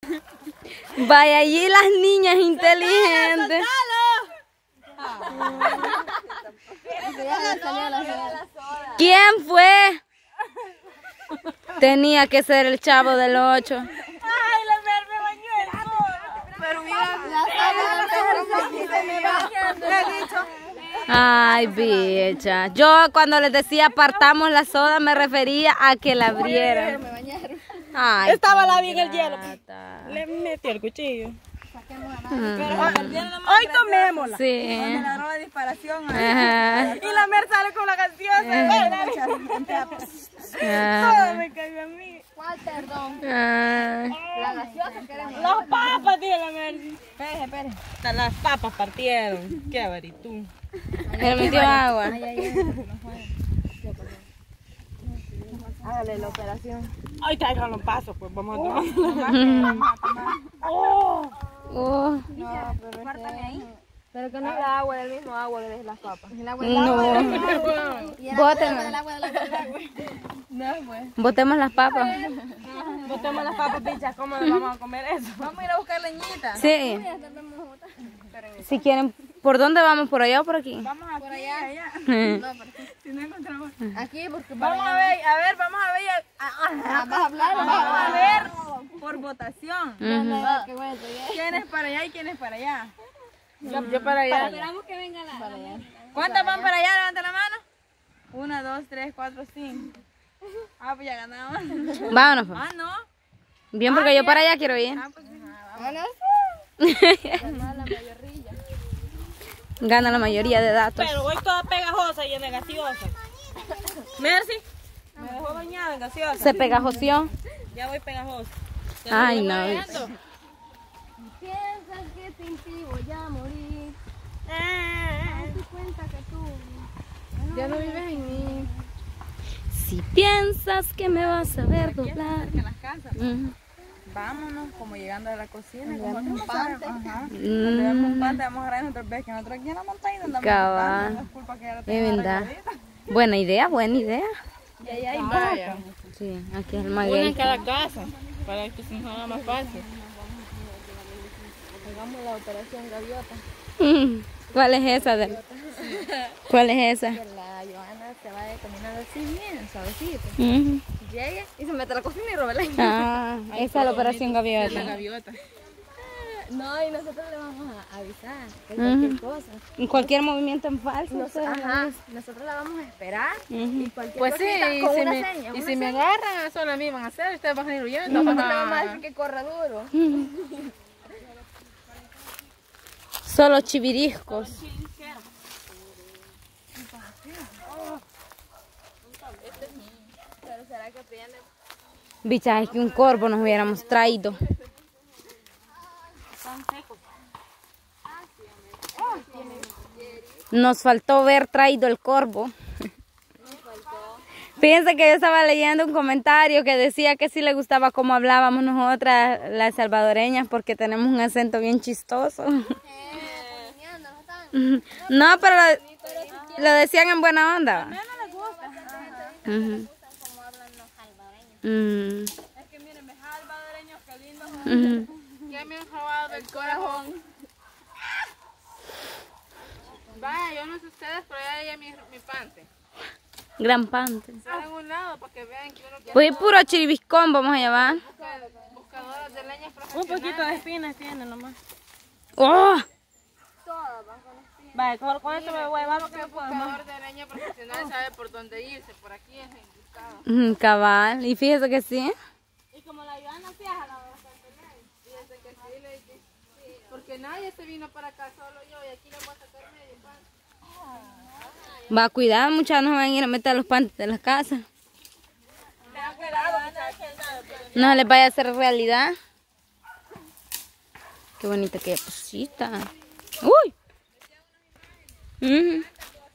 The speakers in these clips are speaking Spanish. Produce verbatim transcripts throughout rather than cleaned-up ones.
Vaya, allí las niñas inteligentes. ¿Quién fue? Tenía que ser el Chavo del ocho. Ay, la Mer me bañó el sol. Pero mira, ay, bicha. Yo cuando les decía apartamos la soda me refería a que la abrieran. Ay, estaba la bien el hielo. Le metí el cuchillo. Hoy tomémosla. Sí. Me agarró la disparación. Ajá. Y la Mer sale con la gaseosa. Todo me cayó a mí. ¿Cuál perdón? Ah. La gaseosa queremos. Las papas, tío, la Mer. Espere, espere. Las papas partieron. Qué varitú. Le metió agua. Hágale la operación. Ay, traigan los pasos, pues vamos a tomar. Oh. Oh. No, pero guárdame ahí. Pero que no es la agua del mismo agua que es las papas. El agua No. Bótenlas. del agua del agua del agua. No, pues. Botemos las papas. Botemos las papas, bichas. ¿Cómo nos vamos a comer eso? Vamos a ir a buscar leñita. Sí. Si quieren, ¿por dónde vamos? ¿Por allá o por aquí? Vamos a por allá, allá. No, porque Si no encontramos. aquí porque Vamos a ver, a ver, vamos a ver. Ah, vas a hablar, vas Vamos a a ver por votación. hablar. Qué bueno, ya. ¿Quién es para allá y quién es para allá? Yo, yo para allá. Esperamos que venga la. Para allá. ¿Cuántas van para allá? Levanta la mano. Una, dos, tres, cuatro, cinco. Ah, pues ya ganamos. Vámonos. Pues. Ah, no. Bien, porque yo para allá quiero ir. Ah, pues sí. Bueno, la mayoría. Gana la mayoría de datos. Pero voy toda pegajosa y en gaseosa. Mercy. Me dejó bañada en gaseosa. Se pegajosió. Ya voy pegajosa. Ay, no. Piensas que sin ti voy a morir. Ah. Date cuenta que tú ya no vives en mí. Si piensas que me vas a ver doblar. En las casas. Ujú. Vámonos, como llegando a la cocina. Como un pante. Ajá. Mm. Cuando veamos un pante, vamos a agarrar nuestros veces que nosotros aquí en la montaña andamos Cabal. montando, no es culpa que ella lo Es tenga verdad. arregladita. Buena idea, buena idea. Y allá hay Vaya. Sí, aquí es el Una en maguey. cada casa, para que se nos haga más fácil. hagamos la operación gaviota. Mm. ¿Cuál es esa? De... ¿Cuál es esa? Que la Joana se vaya caminando así bien, suavecito. Ujú. Llegue y se mete a la cocina y roba la Ah, esa es la operación La gaviota. gaviota. No, y nosotros le vamos a avisar que Ujú. cualquier cosa. En cualquier movimiento en falso. Nos- o sea, ajá, nosotros la vamos a esperar Ujú. y cualquier Pues sí, cosita y con si una me, seña. y una si me seña. agarran, eso la misma van a hacer, ustedes van a ir huyendo. Nosotros le vamos a decir que corra duro. Solo chiviriscos. Pero será que prende. Bicha, es que un corvo nos hubiéramos traído. Nos faltó ver traído el corvo. Fíjense que yo estaba leyendo un comentario que decía que sí le gustaba cómo hablábamos nosotras, las salvadoreñas, porque tenemos un acento bien chistoso. No, pero lo, lo decían en buena onda. no les gusta. Ujú. Como hablan los salvadoreños. Mm. Es que miren, mis salvadoreños, qué lindos. Ujú. Ya me han robado del corazón. Vaya, yo no sé ustedes, pero ya hay mi, mi pante. Gran pante. En un lado para que vean que uno Pues puro chiribiscón vamos a llevar. buscadoras de leñas profesionales. Un poquito de espinas tiene nomás. ¡Oh! Vaya, con, con esto me voy a llevar porque Un buscador de leña profesional sabe por dónde irse, por aquí es indicado. Mm, cabal. Y fíjese que sí. Y como la Joana se haga la Fíjense que sí, le dije, sí, porque nadie se vino para acá, solo yo, y aquí le voy a sacar medio pan. Va a cuidar, muchachos, no van a ir a meter los pantes de las casas. No les vaya a hacer realidad. Qué bonita aquella posita. ¡Uy! Ujú.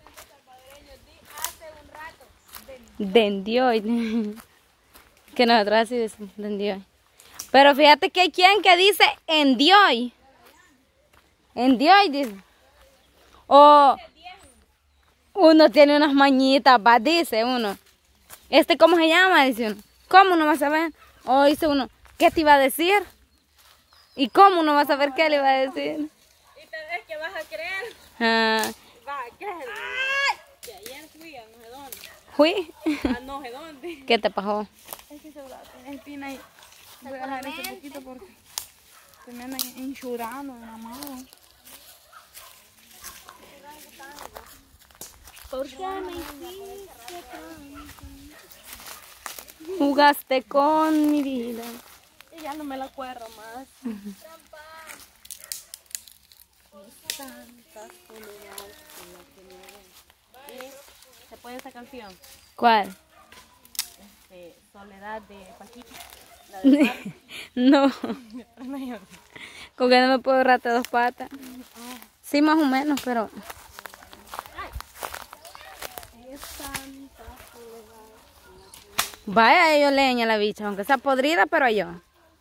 Dendió. Que nosotros así decimos, dendió. Pero fíjate que hay quien que dice endioy. Endioy dice. O uno tiene unas mañitas, va, dice uno. Este, ¿cómo se llama? Dice uno. ¿Cómo no vas a ver? O dice uno, ¿qué te iba a decir? ¿Y cómo uno va a saber qué le va a decir? Y te ves que vas a creer. Ah, Vas a creer. Que ayer fui a no sé dónde. ¿Fui? A no sé dónde. ¿Qué te pasó? Es que seguro tenés espina y voy a dejar ese poquito porque se me andan enchurando de la mano. ¿Por qué me hiciste tanto? Jugaste con mi vida. Y ya no me la acuerdo más. ¿Se puede esa canción? ¿Cuál? Este, Soledad de Paquita. La de Mar. No. Con que no me puedo agarrarte dos patas. Sí, más o menos, pero... Vaya, yo leña la bicha, aunque sea podrida, pero yo.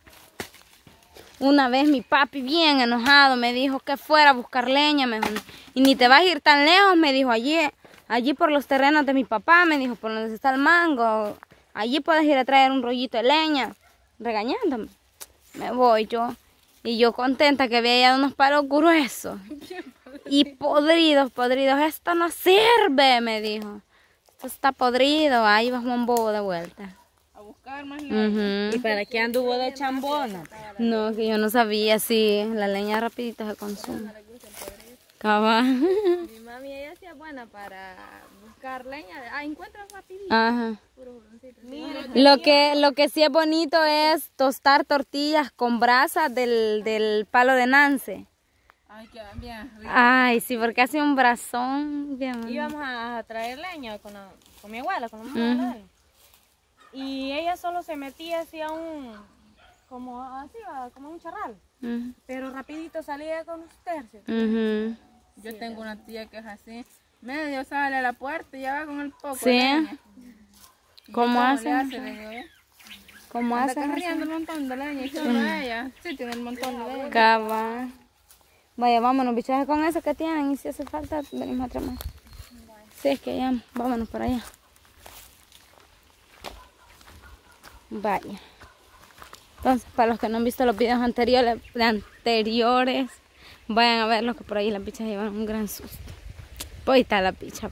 Una vez mi papi bien enojado me dijo que fuera a buscar leña, me dijo, y ni te vas a ir tan lejos, me dijo, allí, allí por los terrenos de mi papá, me dijo, por donde está el mango, allí puedes ir a traer un rollito de leña, regañándome. Me voy yo, y yo contenta que había hallado unos palos gruesos, y podridos, podridos, esto no sirve, me dijo, esto está podrido, ahí va Juan Bobo de vuelta. A buscar más leña. Uh-huh. ¿Y para qué anduvo de chambona? No, que yo no sabía si la leña rapidito se consume. Cabal. Mi mami, ella sí es buena para buscar leña. Ah, encuentra rapidito. Ajá. Puro broncito. Lo que, lo que sí es bonito es tostar tortillas con brasa del, del palo de Nance. Ay, qué bien. Ay, sí, porque hace un brazón bien. Íbamos a traer leña con, la- con mi abuela, con la mamá de él. Y ella solo se metía así a un, como así, a- como un charral. Ujú, Pero rapidito salía con los tercios. ujú. Yo tengo una tía que es así. Medio sale a la puerta y ya va con el poco. Sí. de leña. Y yo, ¿Cómo le hacen? hace? Le digo, ¿eh? ¿Cómo Anda hacen? carriendo un montón de leña y solo ella. Sí, tiene un montón de leña. Cabal. Vaya, vámonos, bichas, con eso que tienen. Y si hace falta, venimos a traer más. Sí, es que ya, vámonos para allá. Vaya. Entonces, para los que no han visto los videos anteriores, anteriores vayan a verlos, que por ahí las bichas llevan un gran susto. Pues ahí está la bicha.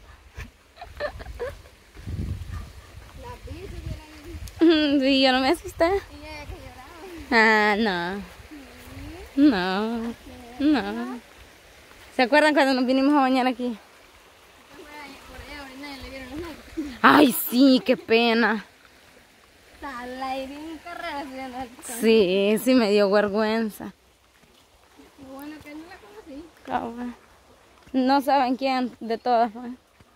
Sí, yo no me asusté. Ah, no. No. No. ¿Se acuerdan cuando nos vinimos a bañar aquí? Ay, sí, qué pena. Sí, sí me dio vergüenza. Bueno, que no la conocí. Cabal. No saben quién de todas. Pues.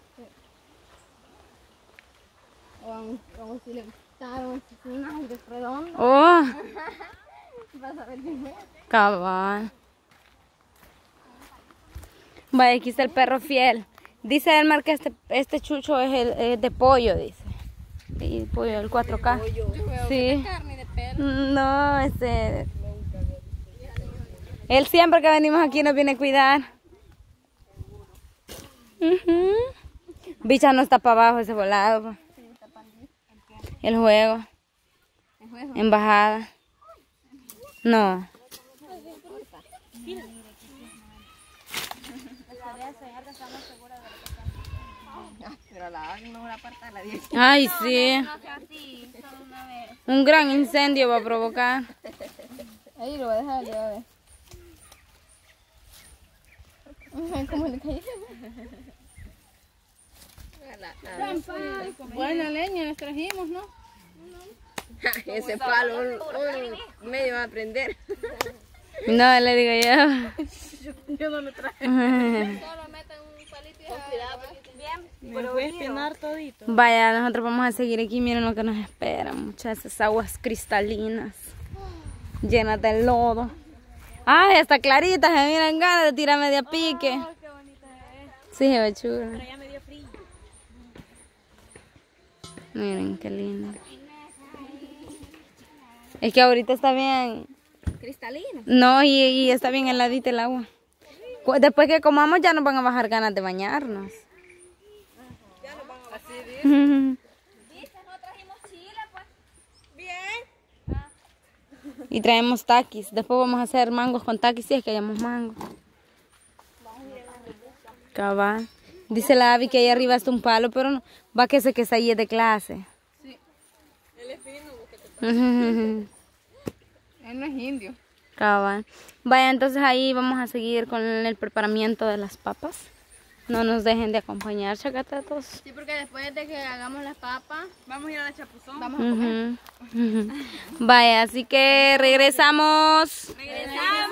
O a, o si le gustaron un aire redondo. Oh, Vas a ver quién es. cabal. Vaya, aquí está el perro fiel. Dice Elmar que este, este chucho es el es de pollo, dice. Sí, pollo del cuatro K. Sí. Carne de perro. No, ese. Él siempre que venimos aquí nos viene a cuidar. Ujú. Bicha no está para abajo ese volado. Pa. El juego. Embajada. No. Pero la no la aparta de la diez. Ay, sí. Un gran incendio va a provocar. Ahí lo voy a dejar, ya a ver. ¿Cómo le caí? Buena leña les trajimos, ¿no? Ese palo un, un medio va a prender. No, le digo yo. Yo no le traje. Solo meten un palito y bien. Me voy a espinar todito. Vaya, nosotros vamos a seguir aquí. Miren lo que nos espera. Muchas esas aguas cristalinas. Llenas de lodo. Ay, está clarita. Se miran ganas de tirar media pique. Oh, qué bonita es. Sí, se ve chula. Pero ya me dio frío. Miren qué lindo. Es que ahorita está bien. Cristalina. No, y, y está bien heladita el agua. Cu- Después que comamos ya nos van a bajar ganas de bañarnos. Ya nos van a así, ¿sí? Ujú. ¿Viste? No trajimos chile, pues. Bien. Y traemos taquis. Después vamos a hacer mangos con taquis si es que hayamos mangos. Cabal. Dice la Abby que ahí arriba está un palo, pero no, va que ese que está ahí es de clase. Sí. Él es fino, Cabal. Él no es indio. Vaya, entonces ahí vamos a seguir con el preparamiento de las papas. No nos dejen de acompañar, chacatatos. Sí, porque después de que hagamos las papas, Vamos a ir a la chapuzón. vamos a comer. Ujú, ujú. Vaya, así que regresamos. Regresamos.